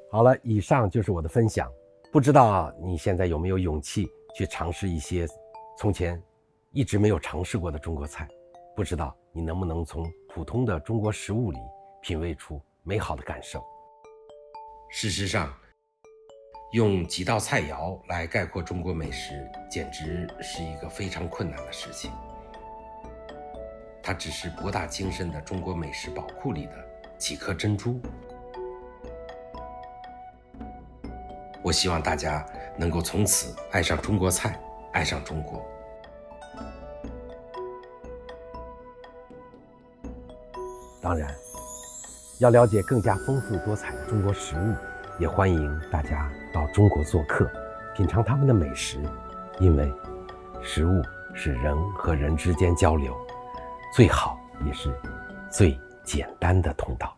好了，以上就是我的分享。不知道你现在有没有勇气去尝试一些从前一直没有尝试过的中国菜？不知道你能不能从普通的中国食物里品味出美好的感受？事实上，用几道菜肴来概括中国美食，简直是一个非常困难的事情。它只是博大精深的中国美食宝库里的几颗珍珠。我希望大家能够从此爱上中国菜，爱上中国。当然，要了解更加丰富多彩的中国食物，也欢迎大家到中国做客，品尝他们的美食，因为食物是人和人之间交流最好也是最简单的通道。